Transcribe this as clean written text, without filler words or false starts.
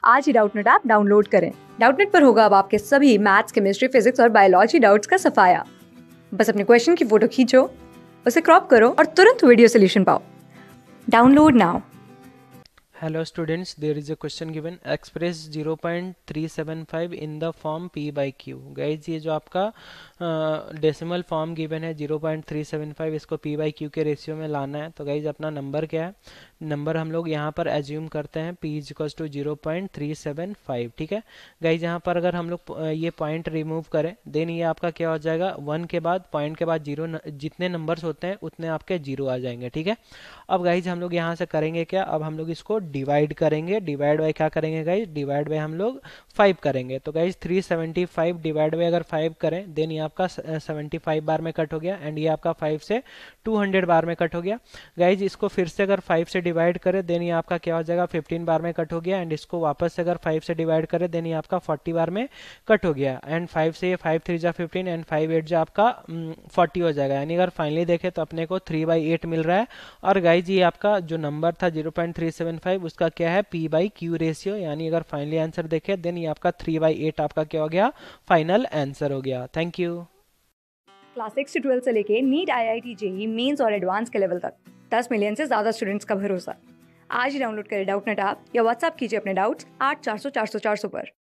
आज ही Doubtnut app download करें। डाउटनेट पर होगा अब आपके सभी मैथ्स, केमिस्ट्री, फिजिक्स और बायोलॉजी डाउट्स का सफाया। बस अपने क्वेश्चन की फोटो खींचो, उसे क्रॉप करो और तुरंत वीडियो सोल्यूशन पाओ। Download now. Hello students, there is a question given, express 0.375 in the form p by q। Guys ये जो आपका डेसिमल फॉर्म गिवन है 0.375, इसको p by q के रेशियो में लाना है। तो गाइज अपना नंबर क्या है, नंबर हम लोग यहाँ पर एज्यूम करते हैं p इक्वल्स टू 0.375। ठीक है गाइज, यहाँ पर अगर हम लोग ये पॉइंट रिमूव करें देन ये आपका क्या हो जाएगा, 1 के बाद पॉइंट के बाद जीरो, जितने नंबर्स होते हैं उतने आपके जीरो आ जाएंगे। ठीक है, अब गाइज हम लोग यहाँ से करेंगे क्या, अब हम लोग इसको डिवाइड करेंगे। डिवाइड बाय क्या करेंगे गाइज, डिवाइड बाय हम लोग 5 करेंगे। तो गाइज 375 डिवाइड बाय अगर 5 करें देन ये आपका 75 बार में कट हो गया एंड ये आपका 5 से 200 बार में कट हो गया। गाइज इसको फिर से अगर 5 से डिवाइड करें देन ये आपका क्या हो जाएगा, 15 बार में कट हो गया एंड इसको वापस से अगर 5 से डिवाइड करें देन ये आपका 40 बार में कट हो गया एंड 5 से ये 5 3 जा 15 एंड 5 8 जा आपका 40 हो जाएगा। यानी अगर फाइनली देखें तो अपने को 3/8 मिल रहा है। और गाइज ये आपका जो नंबर था 0.375 उसका क्या है, p बाई क्यू रेशियो। यानी अगर फाइनली आंसर देखें देन ये आपका 3/8 आपका क्या हो गया, फाइनल आंसर हो गया। Thank you. क्लास 6 से 12 से लेके नीट, IIT, जेई मेंस और एडवांस के लेवल तक 10 मिलियन से ज्यादा स्टूडेंट्स का भरोसा। आज ही डाउनलोड करें डाउटनेट ऐप या व्हाट्सएप कीजिए अपने डाउट्स 8400 400 400 पर।